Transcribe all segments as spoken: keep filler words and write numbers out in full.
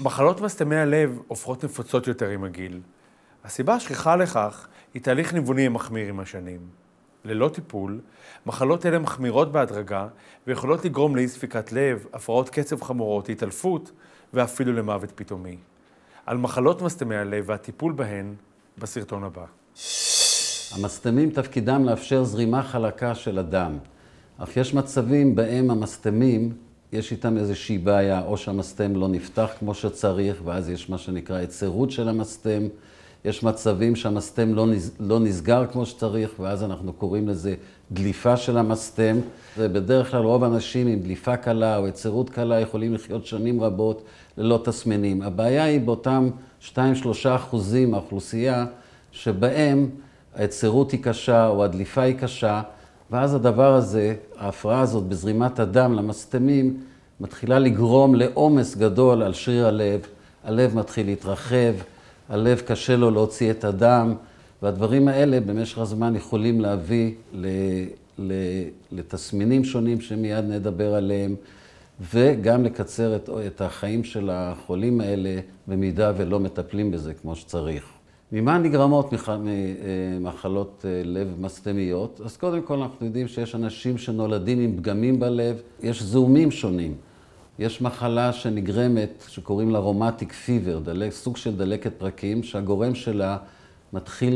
מחלות מסתמי הלב הופכות נפוצות יותר עם הגיל. הסיבה השכיחה לכך היא תהליך ניווני מחמיר עם השנים. ללא טיפול, מחלות אלה מחמירות בהדרגה ויכולות לגרום לאי ספיקת לב, הפרעות קצב חמורות, התעלפות ואפילו למוות פתאומי. על מחלות מסתמי הלב והטיפול בהן בסרטון הבא. המסתמים תפקידם לאפשר זרימה חלקה של הדם. אך יש מצבים בהם המסתמים, יש איתם איזושהי בעיה, או שהמסתם לא נפתח כמו שצריך, ואז יש מה שנקרא היצרות של המסתם. יש מצבים שהמסתם לא, נס... לא נסגר כמו שצריך, ואז אנחנו קוראים לזה דליפה של המסתם. ובדרך כלל רוב האנשים עם דליפה קלה או היצרות קלה יכולים לחיות שנים רבות ללא תסמינים. הבעיה היא באותם שתיים עד שלושה אחוזים מהאוכלוסייה, שבהם היצרות היא קשה או הדליפה היא קשה, ואז הדבר הזה, ההפרעה הזאת בזרימת הדם למסתמים, מתחילה לגרום לעומס גדול על שריר הלב. הלב מתחיל להתרחב, הלב קשה לו להוציא את הדם, והדברים האלה במשך הזמן יכולים להביא ל, ל, לתסמינים שונים שמיד נדבר עליהם, וגם לקצר את, את החיים של החולים האלה במידה ולא מטפלים בזה כמו שצריך. ממה נגרמות ממחלות לב מסתמיות? אז קודם כל אנחנו יודעים שיש אנשים שנולדים עם פגמים בלב, יש זיהומים שונים. יש מחלה שנגרמת, שקוראים לה רומטיק פיבר, דלק, סוג של דלקת פרקים, שהגורם שלה מתחיל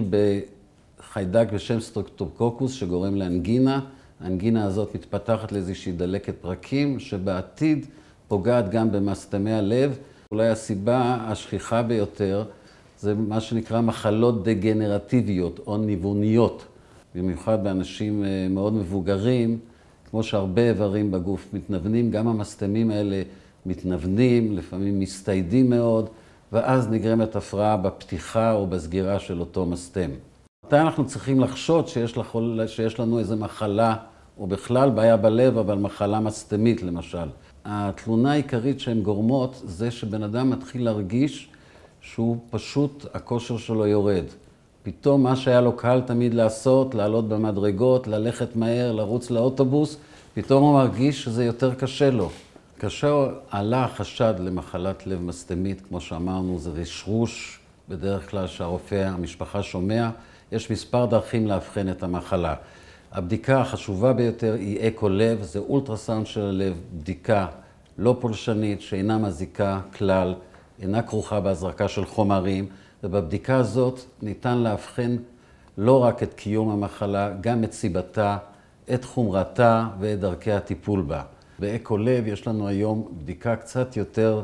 בחיידק בשם סטרפטוקוקוס, שגורם לאנגינה. האנגינה הזאת מתפתחת לאיזושהי דלקת פרקים, שבעתיד פוגעת גם במסתמי הלב. אולי הסיבה השכיחה ביותר, זה מה שנקרא מחלות דגנרטיביות או ניווניות, במיוחד באנשים מאוד מבוגרים, כמו שהרבה איברים בגוף מתנוונים, גם המסתמים האלה מתנוונים, לפעמים מסתיידים מאוד, ואז נגרמת הפרעה בפתיחה או בסגירה של אותו מסתם. מתי אנחנו צריכים לחשוד שיש, לחול, שיש לנו איזו מחלה, או בכלל בעיה בלב, אבל מחלה מסתמית למשל. התלונה העיקרית שהן גורמות זה שבן אדם מתחיל להרגיש שהוא פשוט, הכושר שלו יורד. פתאום מה שהיה לו קל תמיד לעשות, לעלות במדרגות, ללכת מהר, לרוץ לאוטובוס, פתאום הוא מרגיש שזה יותר קשה לו. כאשר עלה החשד למחלת לב מסתמית, כמו שאמרנו, זה רשרוש, בדרך כלל שהרופא המשפחה שומע, יש מספר דרכים לאבחן את המחלה. הבדיקה החשובה ביותר היא אקו לב, זה אולטרסאונד של הלב, בדיקה לא פולשנית, שאינה מזיקה כלל, אינה כרוכה בהזרקה של חומרים, ובבדיקה הזאת ניתן להבחן לא רק את קיום המחלה, גם את סיבתה, את חומרתה ואת דרכי הטיפול בה. באקו לב יש לנו היום בדיקה קצת יותר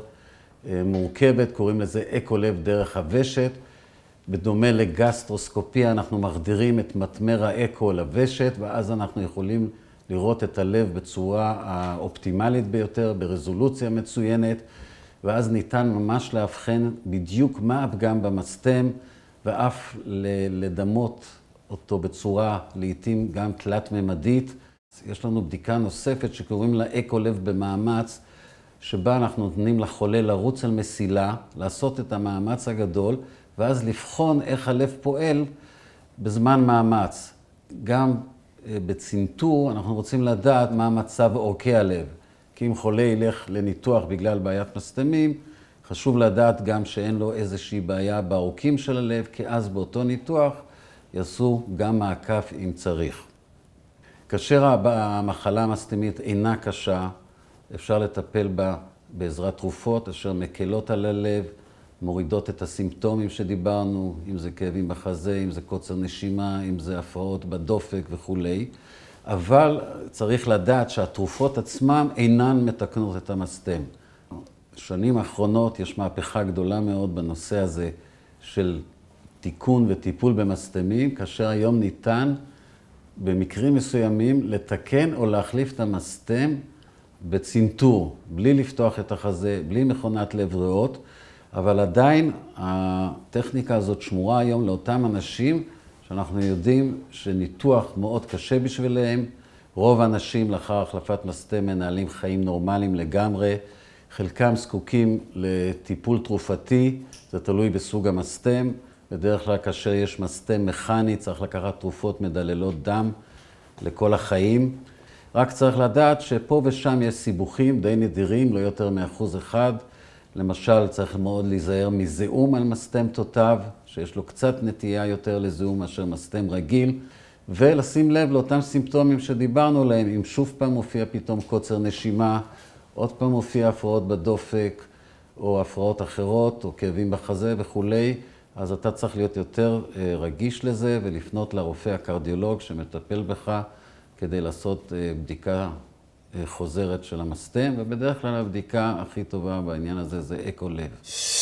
מורכבת, קוראים לזה אקו לב דרך הוושט. בדומה לגסטרוסקופיה אנחנו מחדירים את מטמר האקו לוושט, ואז אנחנו יכולים לראות את הלב בצורה האופטימלית ביותר, ברזולוציה מצוינת, ואז ניתן ממש להבחן בדיוק מה הפגם במסתם, ואף לדמות אותו בצורה לעתים גם תלת-ממדית. יש לנו בדיקה נוספת שקוראים לה אקו לב במאמץ, שבה אנחנו נותנים לחולה לרוץ על מסילה, לעשות את המאמץ הגדול, ואז לבחון איך הלב פועל בזמן מאמץ. גם בצנתור אנחנו רוצים לדעת מה מצב עורקי הלב. כי אם חולה ילך לניתוח בגלל בעיית מסתמים, חשוב לדעת גם שאין לו איזושהי בעיה בעורקים של הלב, כי אז באותו ניתוח יעשו גם מעקף אם צריך. כאשר המחלה המסתמית אינה קשה, אפשר לטפל בה בעזרת תרופות אשר מקלות על הלב, מורידות את הסימפטומים שדיברנו, אם זה כאבים בחזה, אם זה קוצר נשימה, אם זה הפרעות בדופק וכו'. אבל צריך לדעת שהתרופות עצמם אינן מתקנות את המסתם. בשנים האחרונות יש מהפכה גדולה מאוד בנושא הזה של תיקון וטיפול במסתמים, כאשר היום ניתן במקרים מסוימים לתקן או להחליף את המסתם בצנתור, בלי לפתוח את החזה, בלי מכונת לב ריאות, אבל עדיין הטכניקה הזאת שמורה היום לאותם אנשים שאנחנו יודעים שניתוח מאוד קשה בשבילם. רוב האנשים לאחר החלפת מסתם מנהלים חיים נורמליים לגמרי. חלקם זקוקים לטיפול תרופתי, זה תלוי בסוג המסתם. בדרך כלל כאשר יש מסתם מכני צריך לקחת תרופות מדללות דם לכל החיים. רק צריך לדעת שפה ושם יש סיבוכים די נדירים, לא יותר מאחוז אחד. למשל, צריך מאוד להיזהר מזיהום על מסתם תותב, שיש לו קצת נטייה יותר לזיהום מאשר מסתם רגיל, ולשים לב לאותם סימפטומים שדיברנו עליהם, אם שוב פעם מופיע פתאום קוצר נשימה, עוד פעם מופיע הפרעות בדופק, או הפרעות אחרות, או כאבים בחזה וכולי, אז אתה צריך להיות יותר רגיש לזה ולפנות לרופא הקרדיולוג שמטפל בך כדי לעשות בדיקה חוזרת של המסתם, ובדרך כלל הבדיקה הכי טובה בעניין הזה זה אקו לב.